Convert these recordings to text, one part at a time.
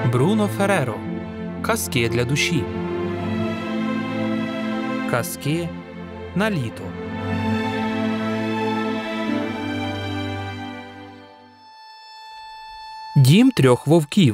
Бруно Ферреро. Казки для душі. Казки на літо. Дім трьох вовків.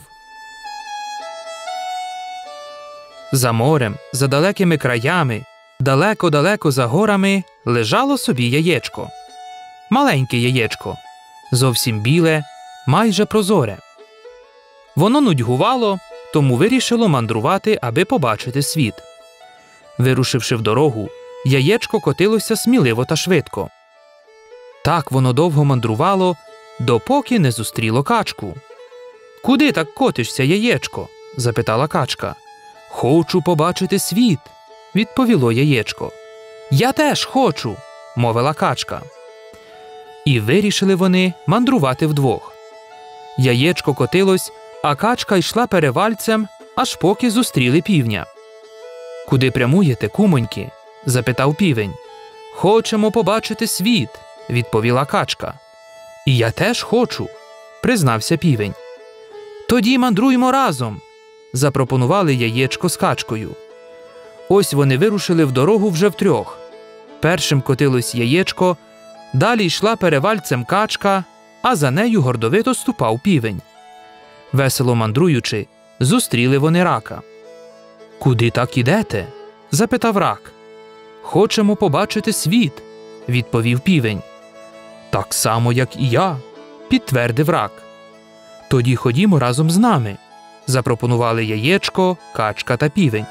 За морем, за далекими краями, далеко-далеко за горами лежало собі яєчко. Маленьке яєчко, зовсім біле, майже прозоре. Воно нудьгувало, тому вирішило мандрувати, аби побачити світ. Вирушивши в дорогу, яєчко котилося сміливо та швидко. Так воно довго мандрувало, допоки не зустріло качку. «Куди так котишся, яєчко?» – запитала качка. «Хочу побачити світ», – відповіло яєчко. «Я теж хочу», – мовила качка. І вирішили вони мандрувати вдвох. Яєчко котилось, а качка йшла перевальцем, аж поки зустріли півня. «Куди прямуєте, кумоньки?» – запитав півень. «Хочемо побачити світ», – відповіла качка. «І я теж хочу», – признався півень. «Тоді мандруймо разом», – запропонували яєчко з качкою. Ось вони вирушили в дорогу вже втрьох. Першим котилось яєчко, далі йшла перевальцем качка, а за нею гордовито ступав півень. Весело мандруючи, зустріли вони рака. «Куди так ідете?» – запитав рак. «Хочемо побачити світ», – відповів півень. «Так само, як і я», – підтвердив рак. «Тоді ходімо разом з нами», – запропонували яєчко, качка та півень.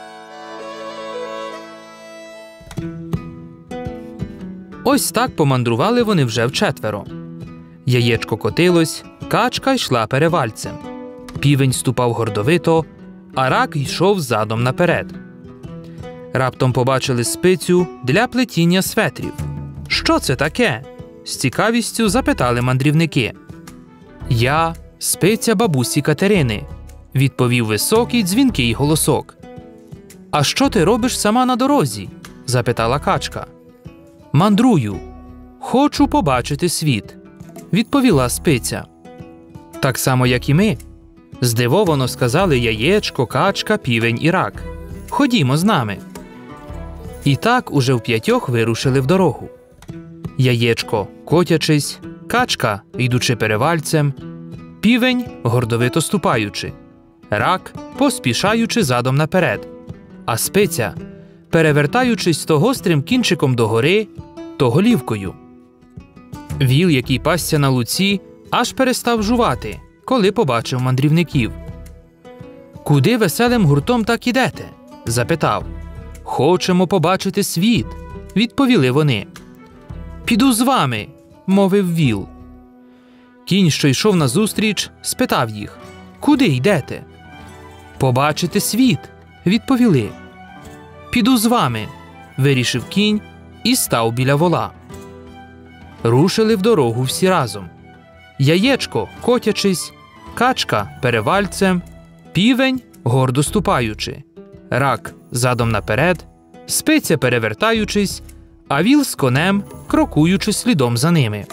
Ось так помандрували вони вже вчетверо. Яєчко котилось, качка йшла перевальцем. Півень ступав гордовито, а рак йшов задом наперед. Раптом побачили спицю для плетіння светрів. «Що це таке?» – з цікавістю запитали мандрівники. «Я – спиця бабусі Катерини», – відповів високий дзвінкий голосок. «А що ти робиш сама на дорозі?» – запитала качка. «Мандрую. Хочу побачити світ», – відповіла спиця. «Так само, як і ми», – здивовано сказали яєчко, качка, півень і рак. «Ходімо з нами». І так уже вп'ятьох вирушили в дорогу. Яєчко, котячись, качка, йдучи перевальцем, півень, гордовито ступаючи, рак, поспішаючи задом наперед, а спиця, перевертаючись то гострим кінчиком догори, то голівкою. Віл, який пасся на луці, аж перестав жувати, коли побачив мандрівників. «Куди веселим гуртом так ідете?» – запитав. «Хочемо побачити світ», – відповіли вони. «Піду з вами», – мовив віл. Кінь, що йшов назустріч, спитав їх: «Куди йдете?» «Побачити світ», – відповіли. «Піду з вами», – вирішив кінь і став біля вола. Рушили в дорогу всі разом. Яєчко, котячись, качка перевальцем, півень, гордо ступаючи, рак задом наперед, спиця перевертаючись, а віл з конем, крокуючи слідом за ними.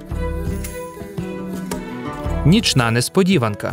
Нічна несподіванка.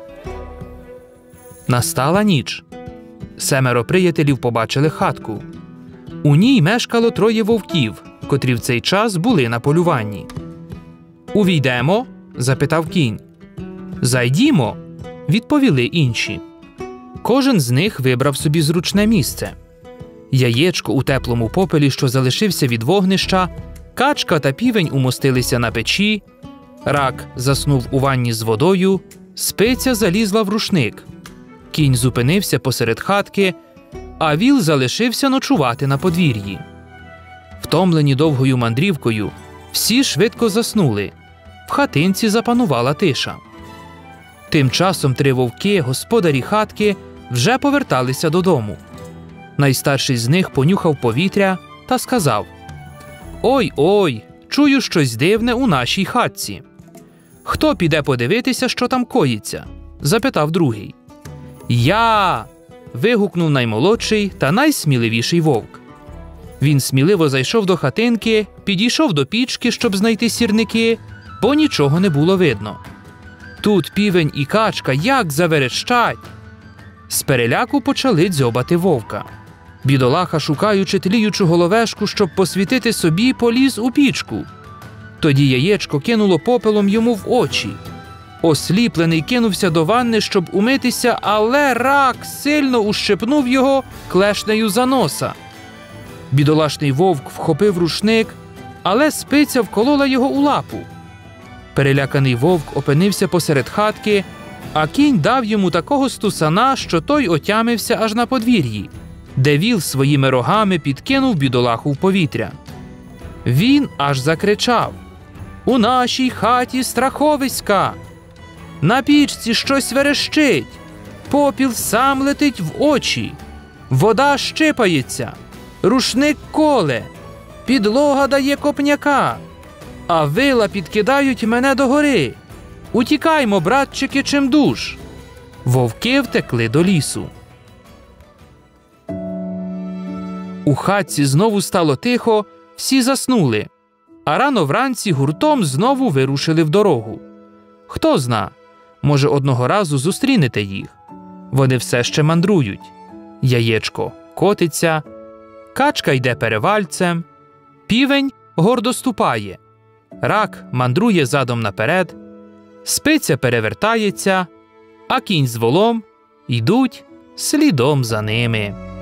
Настала ніч. 7 приятелів побачили хатку. У ній мешкало 3 вовків, котрі в цей час були на полюванні. «Увійдемо?» – запитав кінь. «Зайдімо», – відповіли інші. Кожен з них вибрав собі зручне місце. Яєчко у теплому попелі, що залишився від вогнища, качка та півень умостилися на печі, рак заснув у ванні з водою, спиця залізла в рушник. Кінь зупинився посеред хатки, а віл залишився ночувати на подвір'ї. Втомлені довгою мандрівкою, всі швидко заснули. В хатинці запанувала тиша. Тим часом 3 вовки, господарі хатки, вже поверталися додому. Найстарший з них понюхав повітря та сказав: «Ой-ой, чую щось дивне у нашій хатці». «Хто піде подивитися, що там коїться?» – запитав другий. «Я!» – вигукнув наймолодший та найсміливіший вовк. Він сміливо зайшов до хатинки, підійшов до пічки, щоб знайти сірники, бо нічого не було видно. Тут півень і качка як заверещать. З переляку почали дзьобати вовка. Бідолаха, шукаючи тліючу головешку, щоб посвітити собі, поліз у пічку. Тоді яєчко кинуло попелом йому в очі. Осліплений кинувся до ванни, щоб умитися, але рак сильно ущипнув його клешнею за носа. Бідолашний вовк вхопив рушник, але спиця вколола його у лапу. Переляканий вовк опинився посеред хатки, а кінь дав йому такого стусана, що той отямився аж на подвір'ї, де віл своїми рогами підкинув бідолаху в повітря. Він аж закричав: «У нашій хаті страховиська! На пічці щось верещить, попіл сам летить в очі, вода щипається, рушник коле, підлога дає копняка, а вила підкидають мене догори. Утікаймо, братчики, чимдуж!» Вовки втекли до лісу. У хатці знову стало тихо, всі заснули, а рано вранці гуртом знову вирушили в дорогу. Хто зна, може, одного разу зустрінете їх. Вони все ще мандрують. Яєчко котиться, качка йде перевальцем, півень гордо ступає, рак мандрує задом наперед, спиця перевертається, а кінь з волом йдуть слідом за ними.